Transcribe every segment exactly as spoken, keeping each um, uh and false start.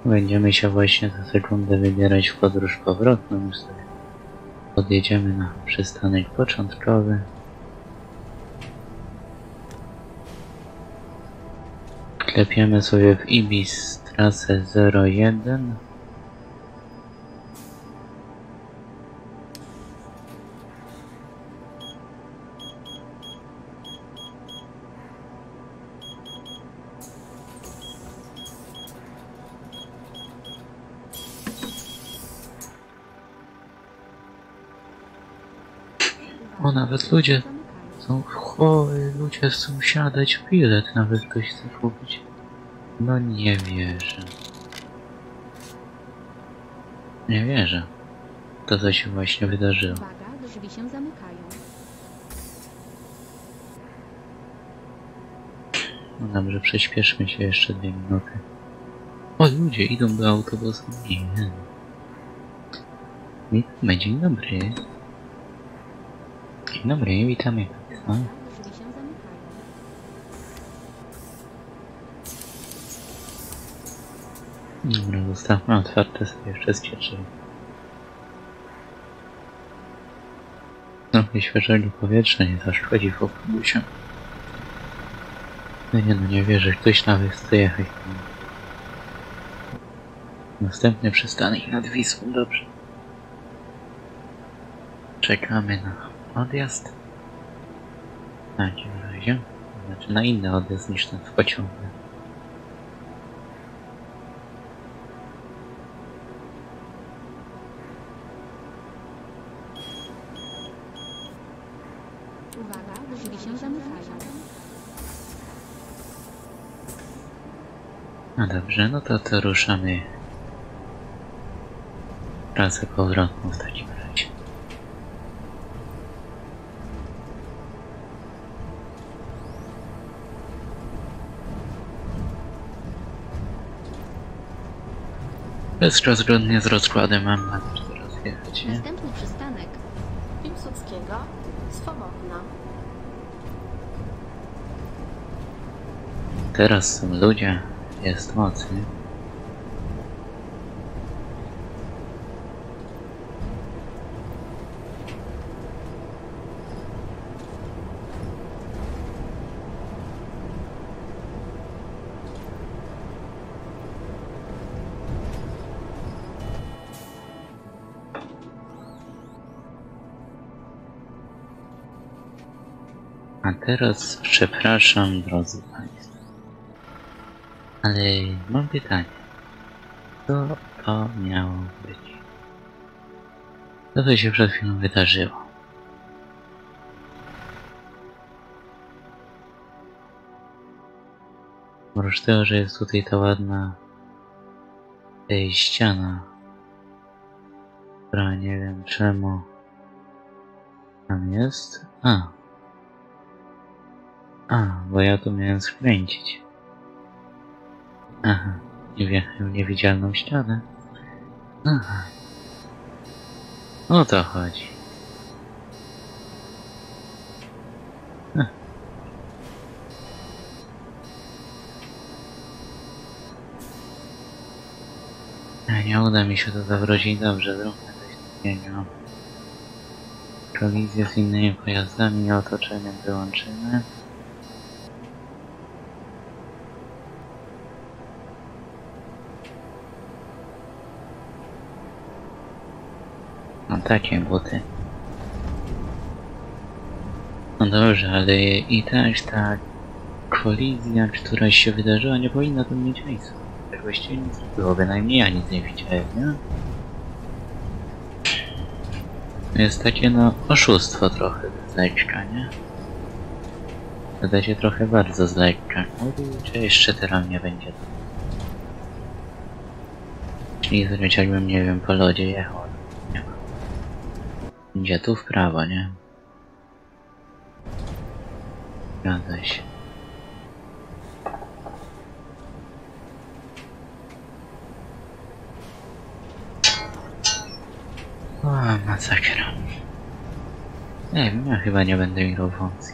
Będziemy się właśnie za sekundę wybierać w podróż powrotną. Już sobie podjedziemy na przystanek początkowy. Klepiemy sobie w Ibis trasę zero jeden. O, nawet ludzie są, o, ludzie chcą siadać w bilet, nawet ktoś chce kupić. No nie wierzę. Nie wierzę. To co się właśnie wydarzyło. Uwaga, drzwi się zamykają. No dobrze, przyspieszmy się jeszcze dwie minuty. O, ludzie idą do autobusu. Nie. Witamy, dzień dobry. Dzień dobry, witamy Państwa. Drzwi się zamykają. Dobra, zostawmy otwarte sobie wszystkie drzwi. Trochę świeżego powietrza nie zaszkodzi w autobusie. No nie no, nie wierzę, ktoś nawet chce jechać. Następny przystanek nad Wisłą, dobrze. Czekamy na odjazd. W takim razie. Znaczy na inny odjazd niż ten w pociągu. Uwaga, drzwi się zamykają. No dobrze, no to to ruszamy trasę powrotną w takim razie. Wszystko zgodnie z rozkładem, mam na to teraz jechać, nie? Następny przystanek. Piłsudskiego, Swobodna. Teraz są ludzie, jest mocy. A teraz przepraszam, drodzy Państwo, ale mam pytanie. Co to miało być? Co to się przed chwilą wydarzyło? Oprócz tego, że jest tutaj ta ładna tej ściana, która nie wiem czemu tam jest. A. A, bo ja tu miałem skręcić. Aha, i wjechałem w niewidzialną ścianę. Aha. O to chodzi. Hm. Nie uda mi się to zawrócić dobrze, zróbmy coś takiego. Kolizję z innymi pojazdami i otoczeniem wyłączymy. No takie buty. No dobrze, ale i tak ta kolizja, która się wydarzyła, nie powinna tu mieć miejsca. Tak właściwie nic nie było, bynajmniej ja nic nie widziałem, nie? Jest takie no oszustwo trochę z lekka, nie? Wyda się trochę bardzo z lekka. Kurczę, jeszcze teraz nie będzie. Czyli zrobić jakbym, nie wiem, po lodzie jechał. Nie ma. Idzie tu w prawo, nie? Zgadza się. O, masakra. Nie wiem, ja chyba nie będę grał funkcji.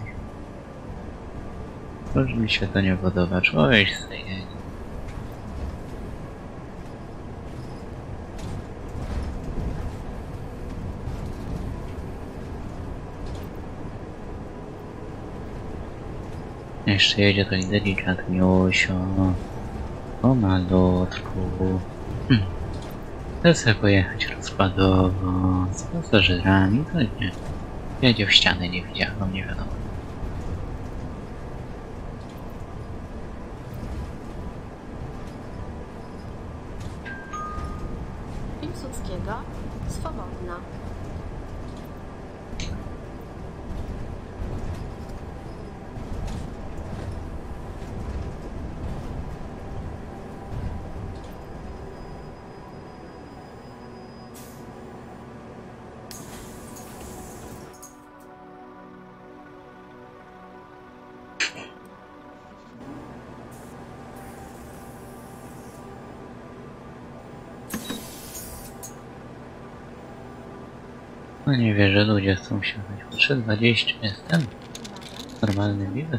Może mi się to nie podoba, człowiek sobie jedzie. Jeszcze jedzie to i delikatniusio. O malutku. Hmm. Chcę sobie pojechać rozkładowo z pasażerami, to nie. Jedzie w ścianę, nie widziałem, nie wiadomo. Piłsudskiego, Swobodna. No nie wierzę, ludzie chcą siadać. Po trzy dwadzieścia jestem. Normalny bilet.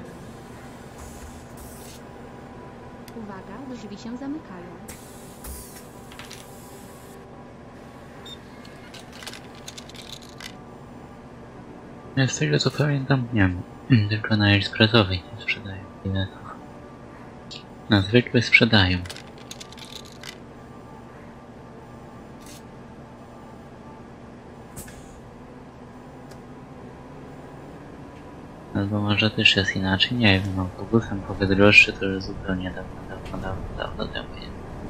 Uwaga, drzwi się zamykają. Ja z tego co pamiętam, nie wiem. Tylko na ekspresowej nie sprzedają biletów. Na zwykłe sprzedają. Albo może też jest inaczej, nie wiem, autobusem po Bydgoszczy to już zupełnie dawno, dawno, dawno, dawno temu jest.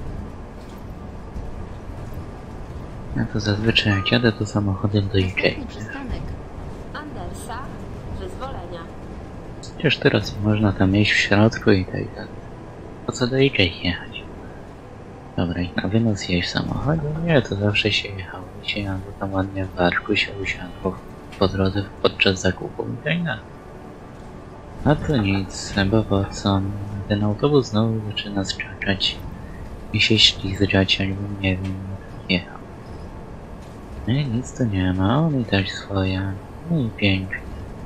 Ja to zazwyczaj jak jadę to samochodem do Ikei. Następny przystanek. Andersa, Wyzwolenia. Przecież teraz nie można tam jeść w środku i tak dalej. Po co do Ikei jechać? Dobra, i na wynos jeść w samochodzie? Nie, to zawsze się jechało. Się albo tam ładnie w barku się usiadło po drodze podczas zakupu i tak dalej. A to nic, bo po co? Ten autobus znowu zaczyna skakać i się ślizgać, jakbym nie wiem, jechał. Nie, nic to nie ma, on i tak swoja. No i pięknie.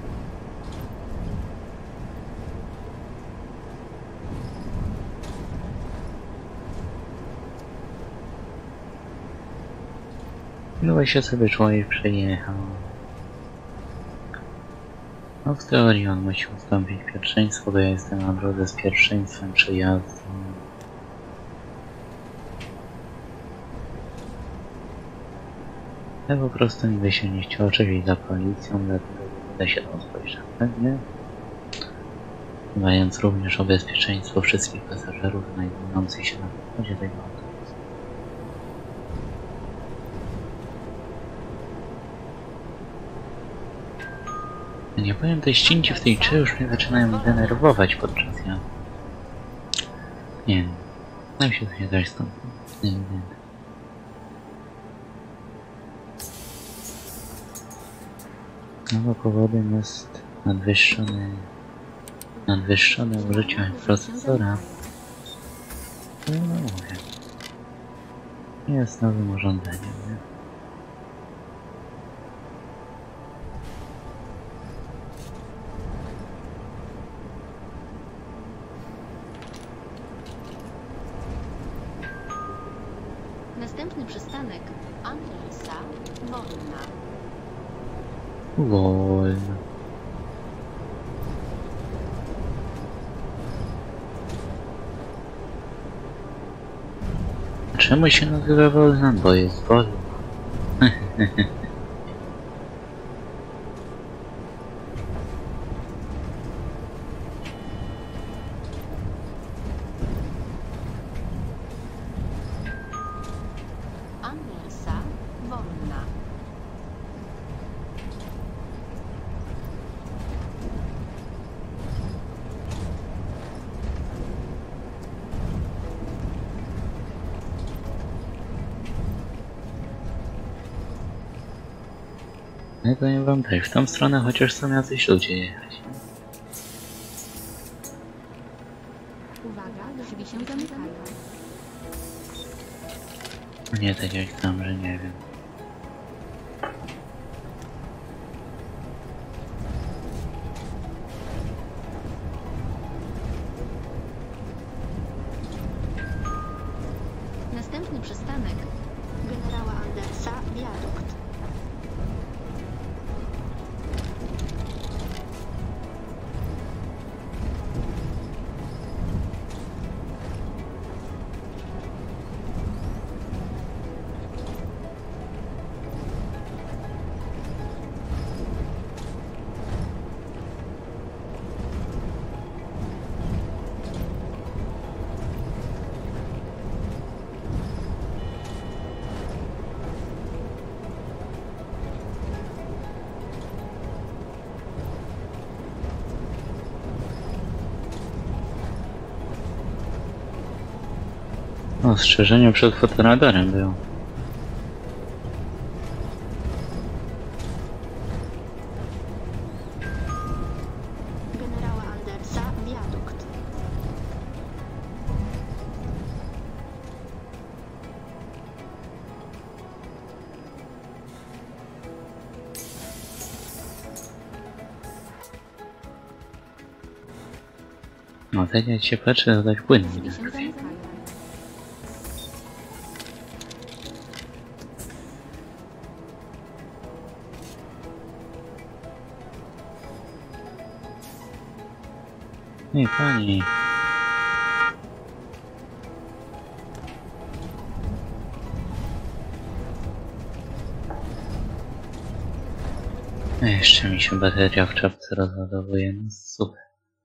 No właśnie sobie człowiek przejechał. No w teorii on musi ustąpić pierwszeństwo, bo ja jestem na drodze z pierwszeństwem przejazdu. Ja po prostu nigdy się nie chciał czegoś za policją, dlatego będę się tam spojrzał, pewnie. Dbając również o bezpieczeństwo wszystkich pasażerów znajdujących się na pokładzie tego autobusu. Nie powiem, te ścinki w tej grze już mnie zaczynają denerwować podczas jazdy. Nie wiem, dam się to nie dać stąd. Nie wiem. No bo powodem jest nadwyższony, nadwyższone użycie procesora. No mówię. Jest nowym urządzeniem, nie? Następny przystanek. Andersa, Wolna. Wolno. Czemu się nazywa wolna? Bo jest wolna. Andersa, Wolna. Ja powiem wam tak, w tą stronę chociaż są jacyś ludzie jechać. Uwaga, drzwi się zamykają. Nie tak jak tam, że nie wiem. Następny przystanek. Generała Andersa, wiadukt. Ostrzeżenie przed fotoradarem było. Generała Andersa, wiadukt. No tak jak się patrzy, to tak płynnie. Drzwi się zamykają. Nie, pani. Jeszcze mi się bateria w czapce rozładowuje, no super.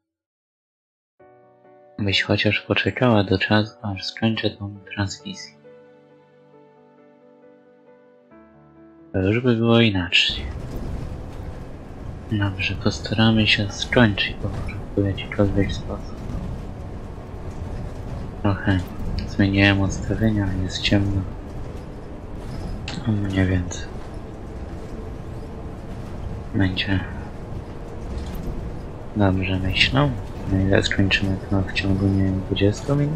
Byś chociaż poczekała do czasu, aż skończę tą transmisję. To już by było inaczej. Dobrze, postaramy się skończyć, bo może w jakikolwiek sposób. Trochę zmieniłem ustawienia, jest ciemno. U mnie więc będzie dobrze, myślę. Na ile skończymy to w ciągu, nie wiem, dwudziestu minut?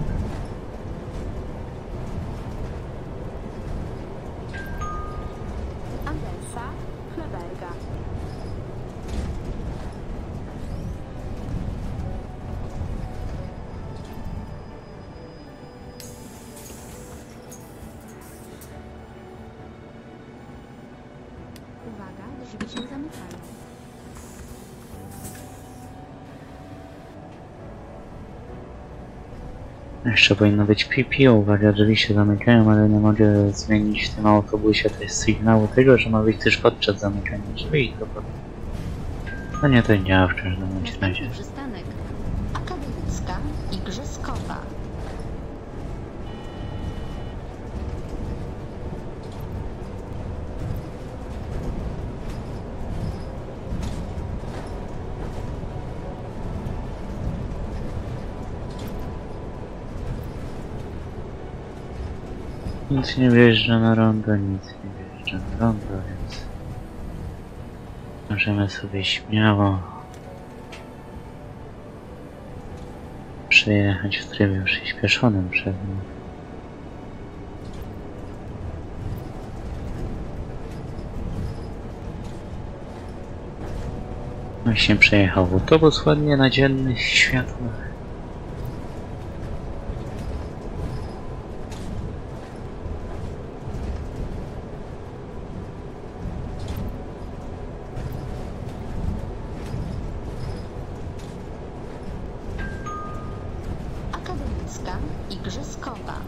Andersa, Kleberga. Uwaga, drzwi się zamykają. Jeszcze powinno być P P, uwaga, drzwi się zamykają, ale nie mogę zmienić w tym autobusie też sygnału tego, że ma być też podczas zamykania drzwi. To, po... to nie to działa w każdym bądź razie. Następny przystanek. Akademicka, Igrzyskowa. Nic nie wjeżdża na rondo, nic nie wjeżdża na rondo, więc możemy sobie śmiało przejechać w trybie przyspieszonym przed nim. Właśnie przejechał autobus ładnie na dziennych światłach. Akademicka, Igrzyskowa.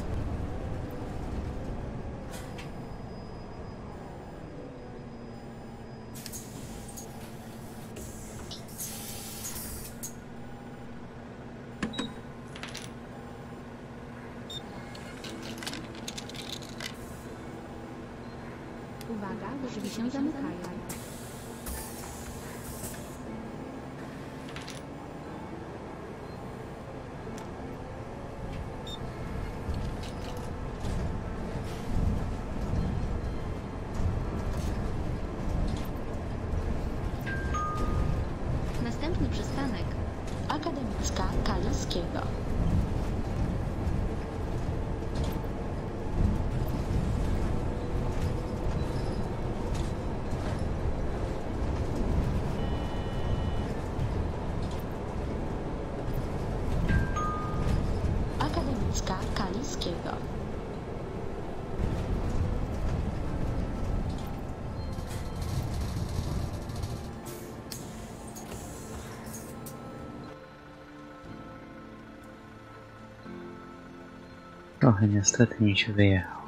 Uwaga, drzwi się zamykają. Następny przystanek. Akademicka, Kaliskiego. Akademicka, Kaliskiego. Trochę niestety mi się wyjechał.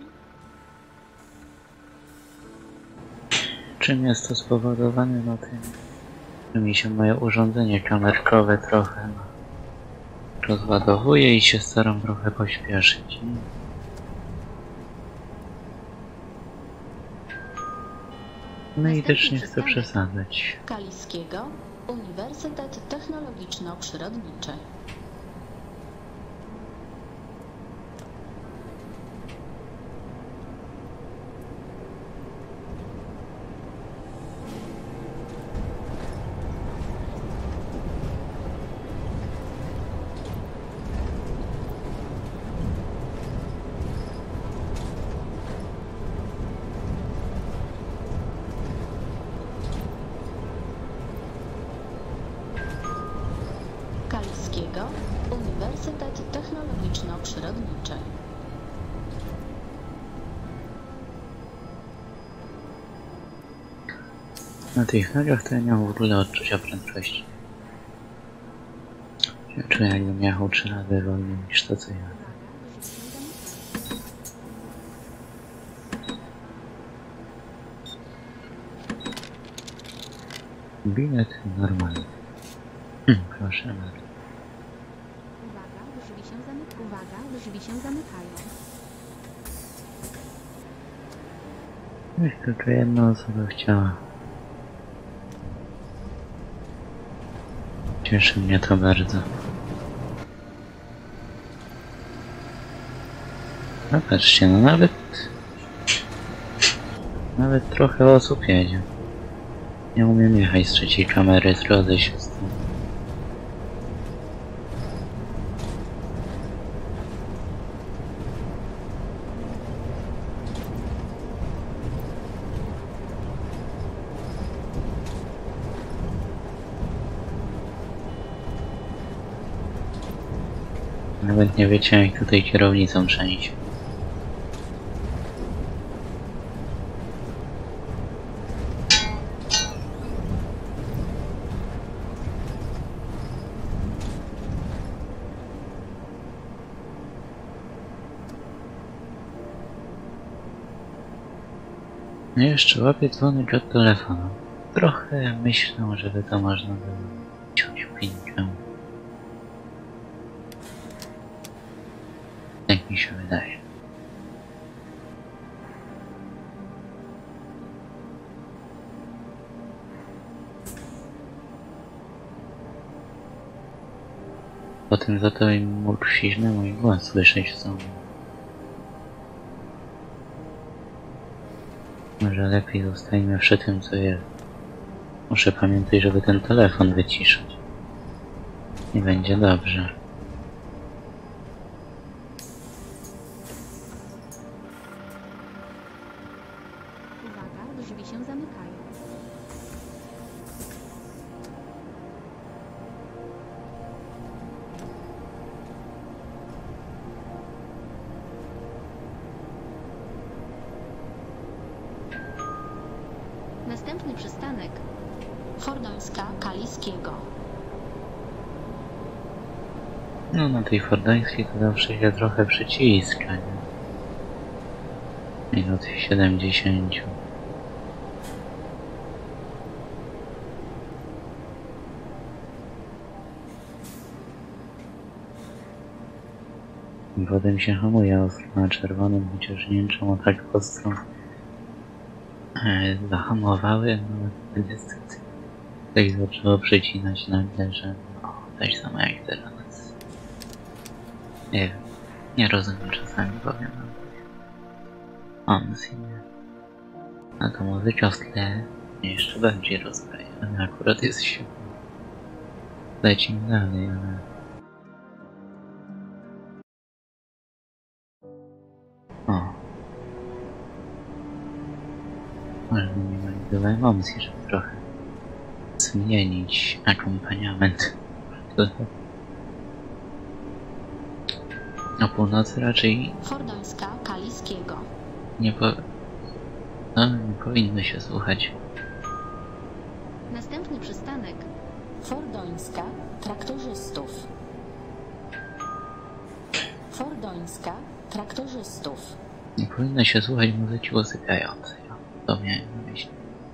Czym jest to spowodowane? No tym, że mi się moje urządzenie kamerkowe trochę no, rozładowuje i się staram trochę pośpieszyć. No i też nie chcę przesadzać. Kaliskiego, Uniwersytet Technologiczno-Przyrodniczy. Uniwersytet Technologiczno-Przyrodniczy. Na tych nogach to ja nie mam w ogóle odczucia prędkości. Ja czuję, jakbym jechał trzy razy wolniej niż to, co ja. Bilet normalny. Hm, proszę bardzo. Uwaga, drzwi się zamykają. Uwaga, drzwi się zamykają. Już tylko jedna osoba chciała. Cieszy mnie to bardzo. No patrzcie, no nawet... Nawet trochę osób jedzie. Nie umiem jechać z trzeciej kamery, zgodzę się z tym. Nawet nie wiecie, jak tutaj kierownicą przejść. No jeszcze łapię dzwonek od telefonu. Trochę myślę, żeby to można było ciąć pinkę. Tak mi się wydaje. Potem za to im mógł ściśle mój głos słyszeć w sobie. Może lepiej zostańmy przy tym, co jest. Muszę pamiętać, żeby ten telefon wyciszać. I będzie dobrze. Uwaga, drzwi się zamykają. Następny przystanek. Fordońska Kaliskiego. No na tej fordańskiej to zawsze się trochę przyciska, nie? Minut siedemdziesiąt. I potem się hamuje ostro na czerwonym, chociaż nie wiem czemu tak ostro e, zahamowały, no niestety coś zaczęło przecinać nagle, że no, tak samo jak teraz. Nie wiem, nie rozumiem czasami, powiem wam. On sobie. A to muzyka w tle mnie jeszcze bardziej rozbraja, ale akurat jest się. Lecimy dalej, ale... O. Może nie ma tyle emocji, żeby trochę zmienić akompaniament. O północy raczej Fordońska Kaliskiego. nie po... No, nie powinno się słuchać. Następny przystanek. Fordońska Traktorzystów. Fordońska Traktorzystów. Nie powinno się słuchać muzyki usypiającej. To miałem na myśli.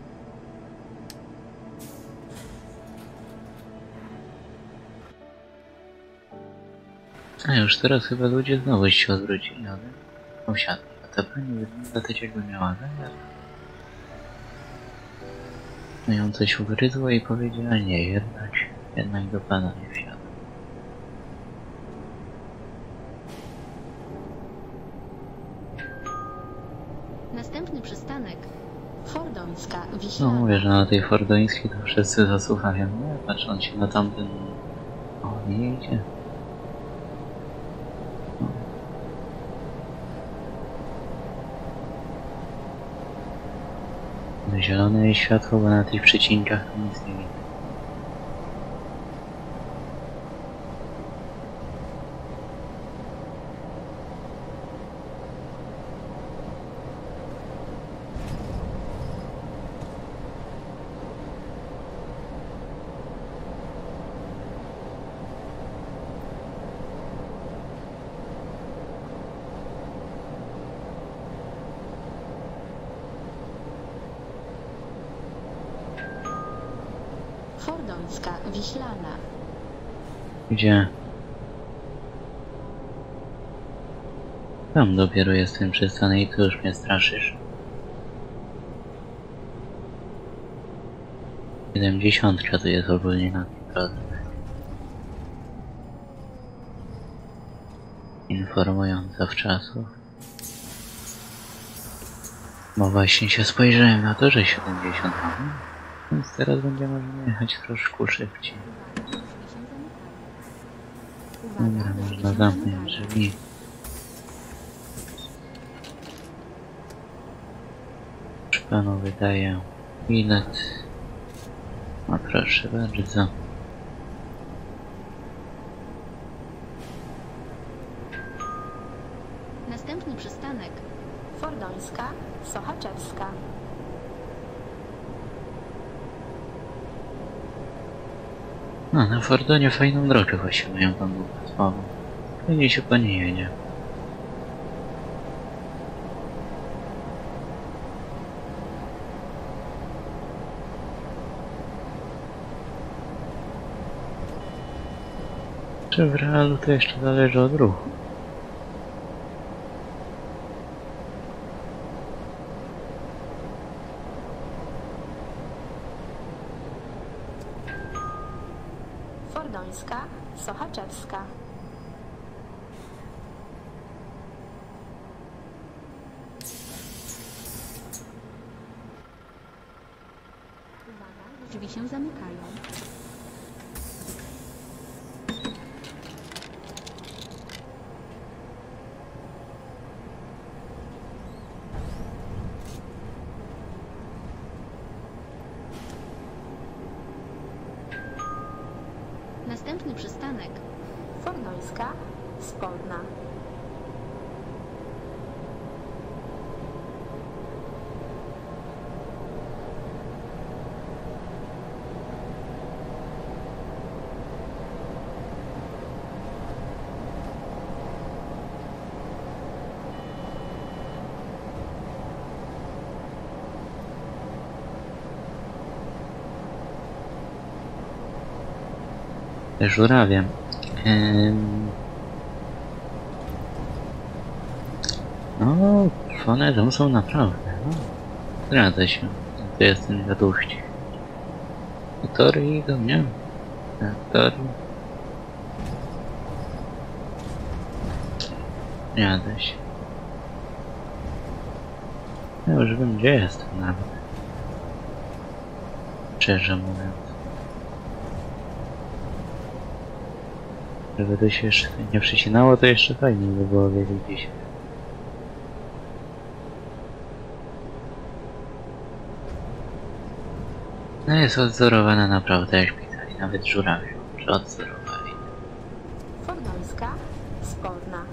A już teraz chyba ludzie znowu się odwrócili, ale usiadli. A ta pani wygląda tak, jakby miała zamiar. No ją coś ugryzło i powiedziała nie, jednak, jednak do pana nie wsiadł. Następny przystanek. Fordońska No Wiślana. mówię, że na tej fordońskiej to wszyscy zasłuchają, nie? Patrząc się na tamten... O, nie idzie. No. Zielone jest światło, bo na tych przecinkach to nic nie widać. Fordońska Wiślana. Gdzie? Tam dopiero jest ten przystanek i tu już mnie straszysz. Siedemdziesiątka to jest ogólnie na tej drodze. Informująca w czasu. Bo właśnie się spojrzałem na to, że siedemdziesiąt mamy, więc teraz będzie można jechać troszkę szybciej. Dobra, można zamknąć drzwi. Już panu wydaję bilet. No proszę bardzo. Następny przystanek. Fordońska Sochaczewska. No, na Fordonie fajną drogę właśnie mają tam dwupasmową. Fajnie się po niej jedzie. Czy w realu to jeszcze zależy od ruchu? Fordońska Sochaczewska. Uwaga, drzwi się zamykają. Następny przystanek. Fordońska Spodna. Żurawiem. Ym... No, one tam są naprawdę. No. Zgadza się. To jest ten wiadomości. Tory idą, nie? Tak, tory. Zgadza się. Ja już wiem, gdzie jestem nawet. Szczerze mówiąc. Żeby to się jeszcze nie przecinało, to jeszcze fajniej by było wiedzieć gdzieś. No jest odzorowana naprawdę, jak pisali, nawet żurawie, że odzorowali. Fordońska Spodna.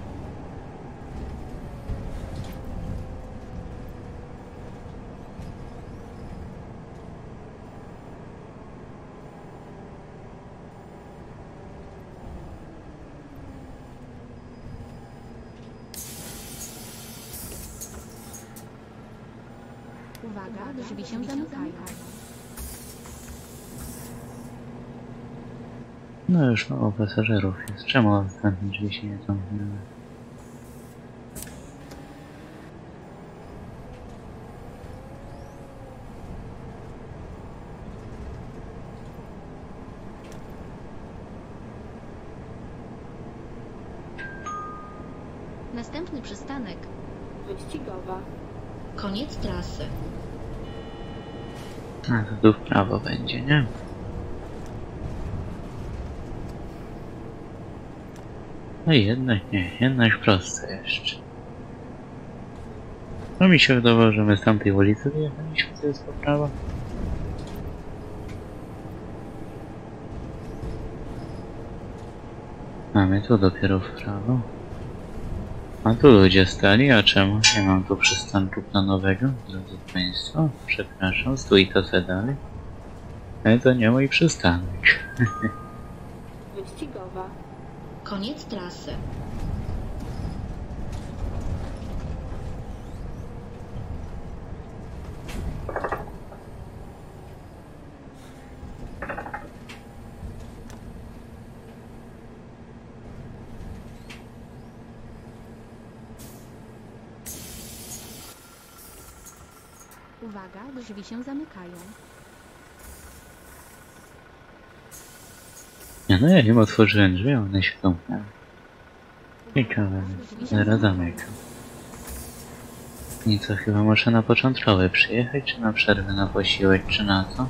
Uwaga, drzwi się zamykają. No już mało pasażerów jest. Czemu ostatnie drzwi się nie zamknęły? Następny przystanek. Wyścigowa. Koniec trasy. A to tu w prawo będzie, nie? No i jednak nie, jednak prosto jeszcze. No mi się wydawało, że my z tamtej ulicy wyjechaliśmy, to jest po prawo. Mamy tu dopiero w prawo. A tu ludzie stali, a czemu nie mam tu przystanku planowego, drodzy Państwo? Przepraszam, stój to se dalej. Ale to nie mój przystanek. Wyścigowa. Koniec trasy. Uwaga, drzwi się zamykają. Nie, no ja im otworzyłem drzwi, a one się zamknęły. Ciekawe, Drzwi się zaraz zamykają. zamykam. I co, chyba muszę na początkowy przyjechać, czy na przerwę na posiłek, czy na co?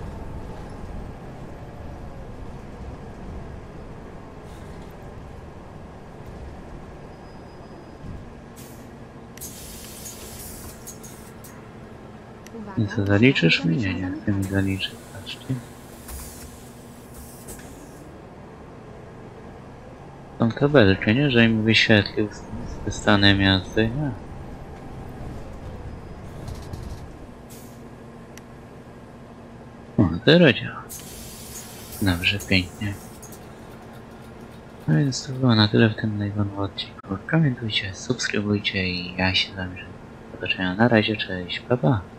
Uwaga, I co, drzwi zaliczysz się mi? Nie, nie zamykają. chcę mi zaliczyć, patrzcie. Tą tabelkę, nie? Że im wyświetlił z, z stanem jazdy, nie? O, teraz działa. Dobrze, pięknie. No więc to było na tyle w tym najwolnym odcinku. Komentujcie, subskrybujcie i ja się z wami żegnam. Do zobaczenia, na razie, cześć, pa pa!